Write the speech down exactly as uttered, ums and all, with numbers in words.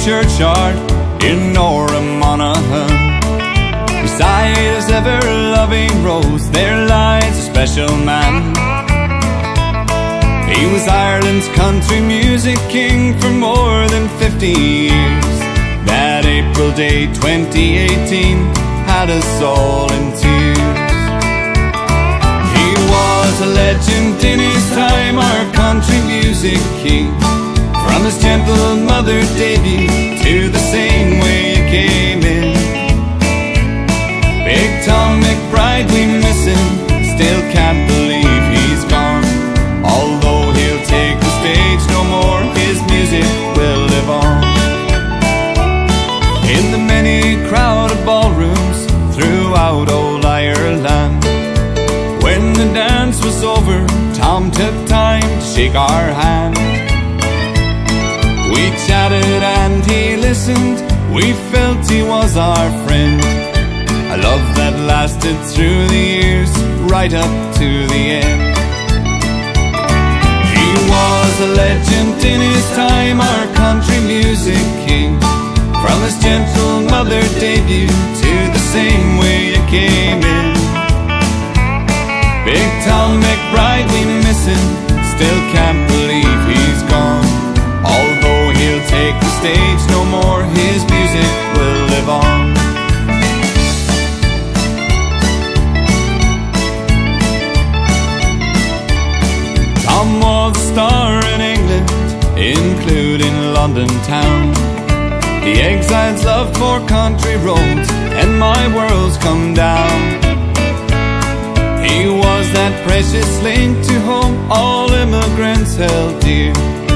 churchyard in Nora Monaghan. Beside his ever-loving Rose there lies a special man. He was Ireland's country music king for more than fifty years. That April day twenty eighteen had us all in tears. He was a legend in his time, our country music king. From his gentle mother debut to the same way you came in. Big Tom McBride, we miss him, still can't believe he's gone. Although he'll take the stage no more, his music will live on. In the many crowded ballrooms throughout old Ireland, when the dance was over, Tom took time to shake our hand. We chatted and he listened, we felt he was our friend. A love that lasted through the years, right up to the end. He was a legend in his time, our country music king. From his gentle mother debut to the same way you came in. Big Tom McBride, we miss him, still can't believe he's gone. Although he'll take the stage no more, his music will live on. Tom was a star in England, including London town. The exile's love for country roads and my world's come down. He was that precious link to home all immigrants held dear.